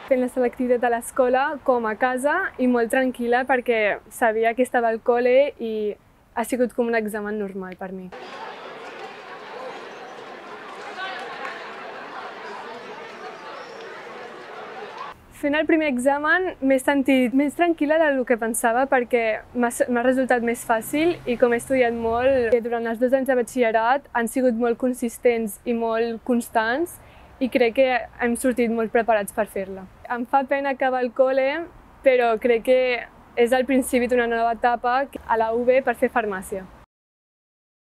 fent la selectivitat a l'escola com a casa i molt tranquil·la perquè sabia que estava al col·le i ha sigut com un examen normal per mi. Fent el primer examen m'he sentit més tranquil·la del que pensava perquè m'ha resultat més fàcil i com he estudiat molt durant els 2 anys de batxillerat han sigut molt consistents i molt constants i crec que hem sortit molt preparats per fer-la. Em fa pena acabar el col·le, però crec que és el principi d'una nova etapa a la UB per fer farmàcia.